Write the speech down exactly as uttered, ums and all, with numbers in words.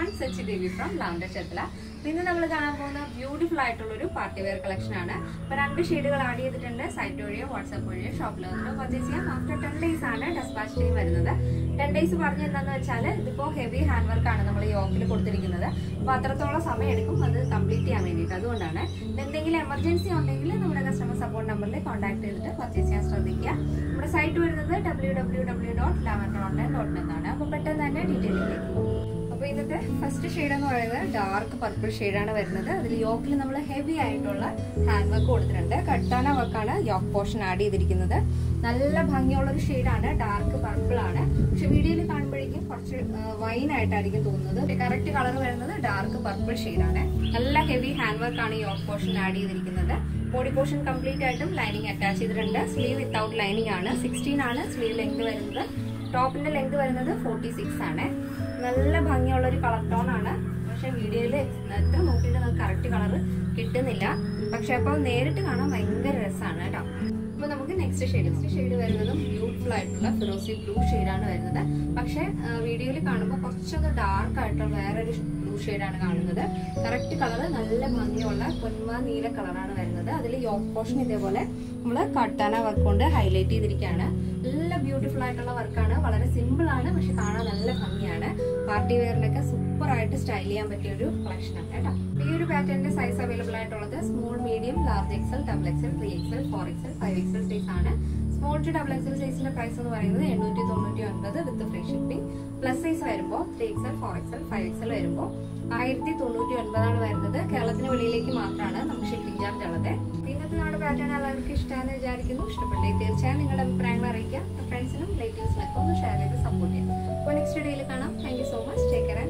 everyone, Sachi Devi from Lavender Chetla. This is a beautiful party wear collection. We have two shades added to the site, WhatsApp, shop. After ten days, we dispatch ten days is heavy handwork. We have complete emergency customer support number contact our site w w w dot lavender online dot net. The first shade is dark purple shade. The yoke is heavy handwork. Katana work yoke portion add shade dark purple. Video wine the correct color is dark purple shade. Heavy handwork yoke portion add body portion complete item lining attached sleeve without lining sixteen sleeve length top length forty-six നല്ല ഭംഗിയുള്ള ഒരു colour tone ആണ് പക്ഷേ വീഡിയോയിൽ എത്ര നോക്കിയിട്ട് നമുക്ക് correct colour കിട്ടുന്നില്ല പക്ഷേ അപ്പോൾ നേരിട്ട് കാണാൻ ഭയങ്കര രസമാണ് കേട്ടോ അപ്പോൾ നമുക്ക് നെക്സ്റ്റ് ഷെയ്ഡ് നെക്സ്റ്റ് ഷെയ്ഡ് വരുന്നത് ബ്യൂട്ടിഫുൾ ആയിട്ടുള്ള ഫിറോസി ബ്ലൂ ഷെയ്ഡ് ആണ് വരുന്നത് പക്ഷേ വീഡിയോയിൽ കാണുമ്പോൾ കുറച്ചൊന്ന് ഡാർക്ക് ആയിട്ടുള്ള വേറൊരു ബ്ലൂ ഷെയ്ഡ് ആണ് കാണുന്നത് കറക്റ്റ് കളർ നല്ല ഭംഗിയുള്ള പൊന്മ നീല കളറാണ് വരുന്നത് അതിൽ യോക്ക് പോർഷൻ ഇതേപോലെ നമ്മൾ കട്ടാന വർക്ക് കൊണ്ട് ഹൈലൈറ്റ് ചെയ്തിരിക്കുകയാണ് നല്ല ബ്യൂട്ടിഫുൾ ആയിട്ടുള്ള വർക്കാണ് വളരെ സിമ്പിൾ ആണ് പക്ഷെ കാണാൻ നല്ല ഭംഗിയാണ് പാർട്ടി വെയറിനൊക്കെ സൂപ്പർ ആയിട്ട് സ്റ്റൈൽ ചെയ്യാൻ പറ്റിയ ഒരു കളക്ഷൻ ആണ് കേട്ടോ ഈ ഒരു പാറ്റേണിന്റെ സൈസ് അവൈലബിൾ ആയിട്ടുള്ളത് small medium large XL double XL three XL four XL five XL size ആണ് സ്മോൾ ടു ഡബിൾ എക്സൽ സൈസിന്റെ പ്രൈസ് എന്ന് പറയുന്നത് എണ്ണൂറ്റി തൊണ്ണൂറ്റി ഒൻപത് with free shipping plus size വരുമ്പോൾ three XL four XL five XL വരുമ്പോൾ ആയിരത്തി തൊണ്ണൂറ്റി ഒൻപതാണ് വരുന്നത് കേരളത്തിന് വെളിയിലേക്ക് മാത്രമാണ് നമുക്ക് ഷിപ്പിംഗ് ചാർജ് ഉള്ളത് ഇന്നത്തെ നമ്മുടെ പാറ്റേൺ എല്ലാവർക്കും ഇഷ്ടമാണെന്ന് വിചാരിക്കുന്നു ഇഷ്ടപ്പെട്ടെങ്കിൽ തീർച്ചയായും നിങ്ങളുടെ അഭിപ്രായങ്ങൾ അറിയിക്കുക ഫ്രണ്ട്സിനും റിലേറ്റീവ്സിനൊക്കെ ഒന്ന് ഷെയർ ചെയ്ത് സപ്പോർട്ട് ചെയ്യാം അപ്പോൾ നെക്സ്റ്റ് വീഡിയോയിൽ കാണാം thank you so much take care